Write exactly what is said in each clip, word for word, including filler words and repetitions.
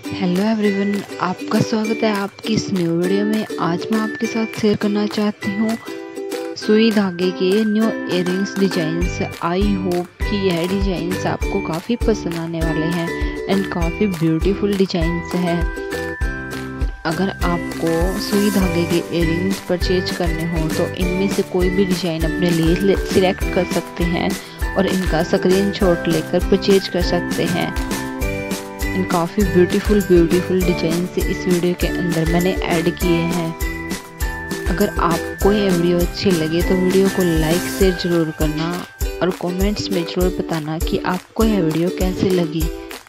Hello everyone, आपका स्वागत है आपकी इस न्यू वीडियो में। आज मैं आपके साथ शेयर करना चाहती हूँ सुई धागे के new earrings designs. I hope कि यह डिजाइंस आपको काफ़ी पसंद आने वाले हैं एंड काफ़ी ब्यूटीफुल डिजाइंस है। अगर आपको सुई धागे के इयररिंग्स परचेज करने हो तो इनमें से कोई भी डिज़ाइन अपने लिए सिलेक्ट कर सकते हैं और इनका स्क्रीनशॉट लेकर परचेज कर सकते हैं। काफ़ी ब्यूटीफुल ब्यूटीफुल डिजाइन से इस वीडियो के अंदर मैंने ऐड किए हैं। अगर आपको ये वीडियो अच्छी लगे तो वीडियो को लाइक शेयर जरूर करना और कमेंट्स में जरूर बताना कि आपको यह वीडियो कैसी लगी।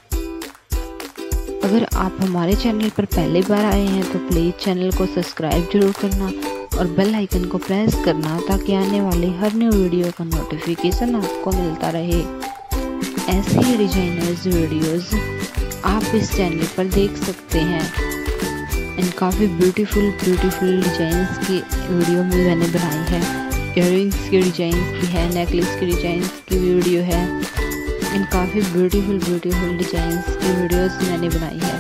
अगर आप हमारे चैनल पर पहली बार आए हैं तो प्लीज़ चैनल को सब्सक्राइब जरूर करना और बेल आइकन को प्रेस करना ताकि आने वाली हर न्यू वीडियो का नोटिफिकेशन आपको मिलता रहे। ऐसे ही डिजाइनर्स वीडियोस आप इस चैनल पर देख सकते हैं। इन काफ़ी ब्यूटीफुल ब्यूटीफुल डिजाइंस की वीडियो भी मैंने बनाई है। इयररिंग्स की डिजाइंस की है, नेकलेस की डिजाइंस की वीडियो है। इन काफ़ी ब्यूटीफुल ब्यूटीफुल डिजाइंस की वीडियोस मैंने बनाई है।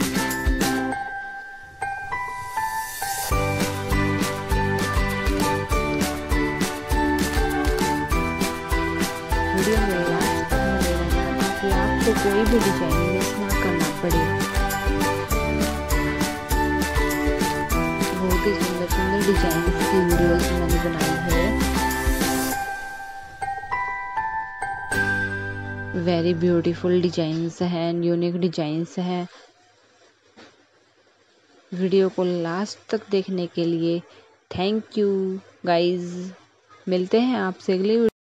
वीडियो में लास्ट तक बने रहना ताकि आपको कोई भी डिजाइन मिस ना करना पड़े। बहुत ही सुंदर सुंदर डिजाइन की वीडियोस मैंने बनाई है। वेरी ब्यूटीफुल डिजाइंस हैं, यूनिक डिजाइंस हैं। वीडियो को लास्ट तक देखने के लिए थैंक यू गाइज। मिलते हैं आपसे अगले